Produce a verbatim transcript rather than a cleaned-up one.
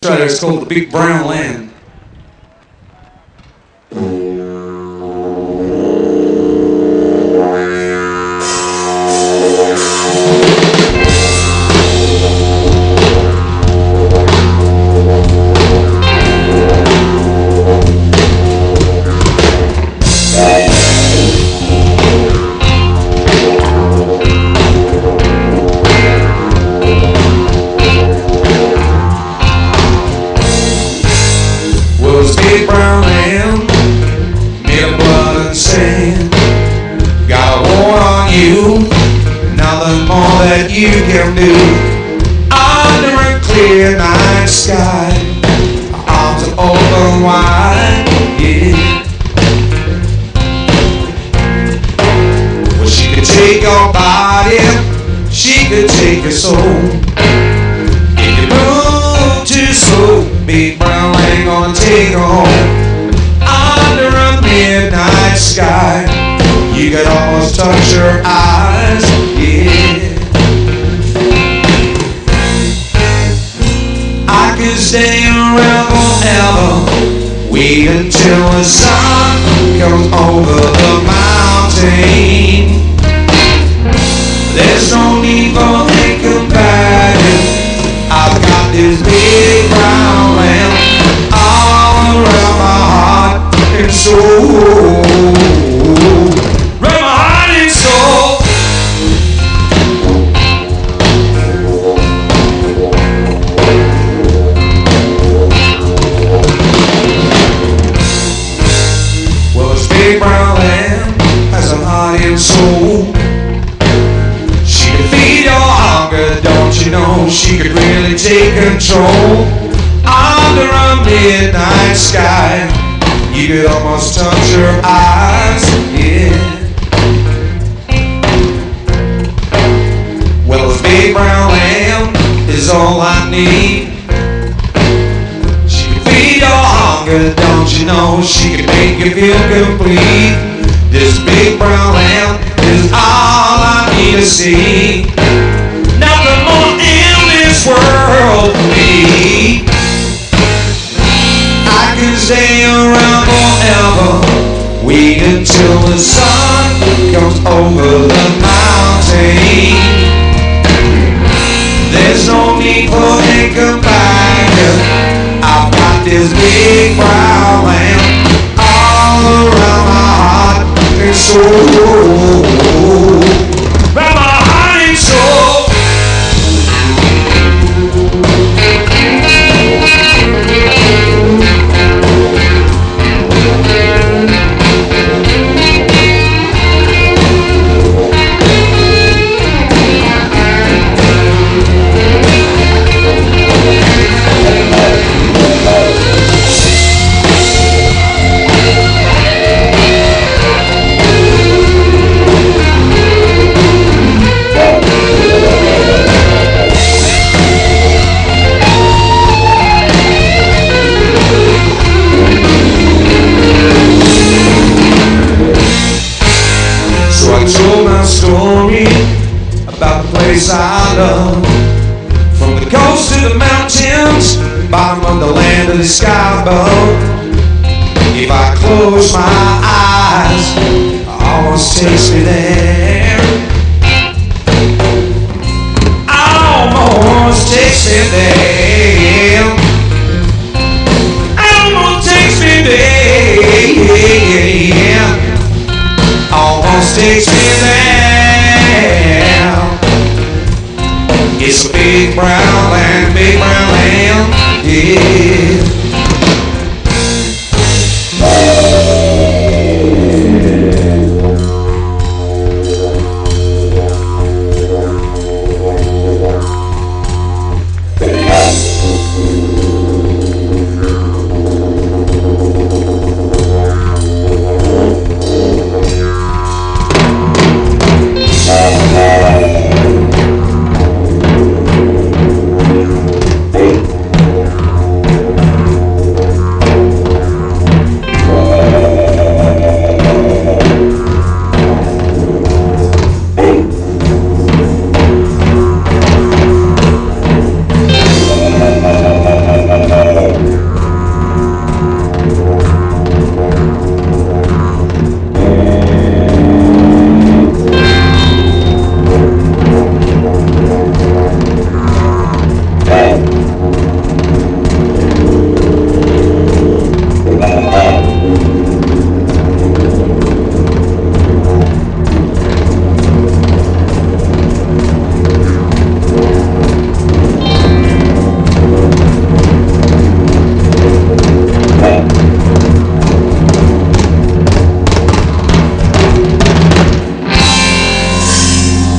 Right there, it's called The Big Brown Land. Big brown land, made of blood and sand. Got a war on you, nothing more that you can do. Under a clear night sky, arms are open wide, yeah. Well, she could take your body, she could take your soul. If you move too slow, big brown land gonna take her home. Under a midnight sky, you could almost touch her eyes, yeah. I could stay around forever, wait until the sun comes over the mountain. There's no need for thinking back. I've got this big brown land all around my heart and soul. Around my heart and soul. Well, this big brown land has a heart and soul. She can feed your hunger, don't you know? She could really take control. Under a midnight sky, you could almost touch her eyes, yeah. Well, this big brown lamb is all I need. She can feed your hunger, don't you know? She can make you feel complete. This big brown lamb is all I need to see. Nothing more in this world for me. I can stay around forever, wait until the sun comes over the mountain. There's no need for thinking back. I've got this big brown lamb all around my heart and soul. Around my heart and soul. Story about the place I love. From the coast to the mountains, bottom of the land to the sky above. If I close my eyes, it almost takes me there. Almost takes me there. Almost takes me there. Almost takes me there. It's a big brown